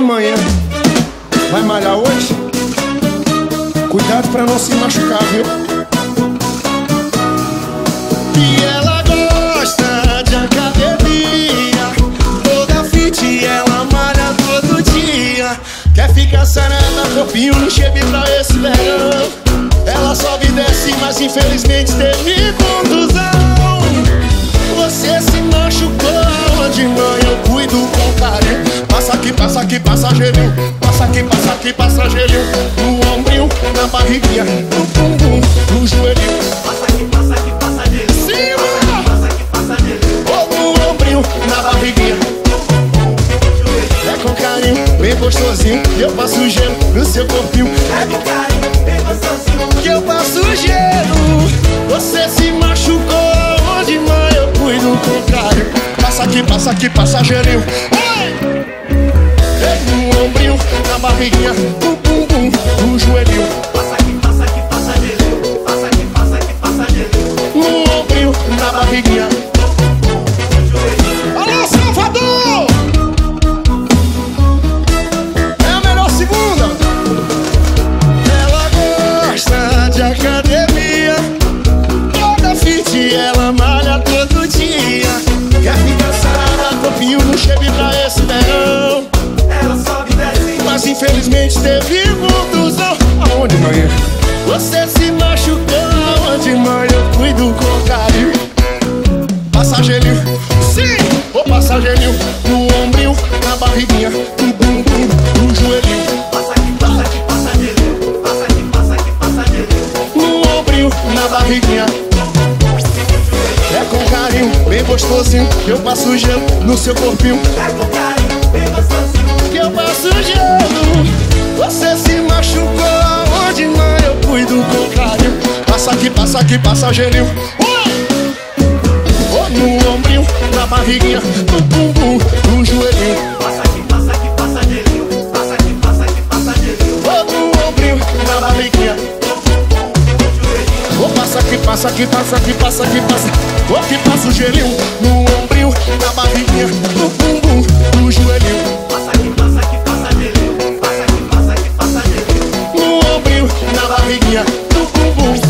manhã. Vai malhar hoje? Cuidado pra não se machucar, viu? E ela gosta de academia, toda fit, ela malha todo dia. Quer ficar sarada, corpinho no shape pra esse verão. Ela sobe e desce, mas infelizmente teve contusão. Você se machucou, de mãe eu cuido com carinho. Passa aqui, passageirinho. Passa aqui, passageirinho. No ombrinho, na barriguinha, no bumbum, no joelhinho. Passa aqui, passageirinho. Cima! Passa aqui, passageirinho. Ou no ombrinho, na barriguinha. É com carinho, bem gostosinho, que eu passo gelo no seu corpinho. É com carinho, bem gostosinho, que eu passo gelo. Você se machucou, de mãe eu cuido com carinho. Passa aqui, passageirinho. No ombrinho, na barriguinha, no bumbum, no joelhinho. Passa aqui, passageirinho. Passa aqui, passageirinho. No ombrinho, na barriguinha. Alô, Salvador! É a melhor segunda. Ela gosta de academia, toda fit, ela malha todo dia. Quer ficar sarada, corpinho no shape pra esse verão. Ela sobe e desce, mas infelizmente teve contusão. Aonde, mãe? você se machucou, Aonde, mãe? Eu cuido com carinho. Passageirinho, sim! Ô passageirinho, no ombrinho, na barriguinha, no bumbum, no joelhinho. Passa aqui, passageirinho. Passa aqui, passageirinho. No ombrinho, na barriguinha. É com carinho, bem gostosinho, que eu passo gelo no seu corpinho. É com carinho, bem gostosinho, que eu passo gelo. Você se machucou, aonde, mãe? Eu cuido com carinho. Passa aqui, passageirinho. No ombrinho, na barriguinha, no bumbum, no joelhinho. Passa aqui, passageirinho. Passa aqui, passageirinho. No ombrinho, na barriguinha. Passa aqui, passa. Ô, que passa o gelinho. No ombrinho, na barriguinha, no bumbum, no joelhinho. Passa aqui, passageirinho. Passa aqui, passageirinho. No ombrinho, na barriguinha, no bumbum.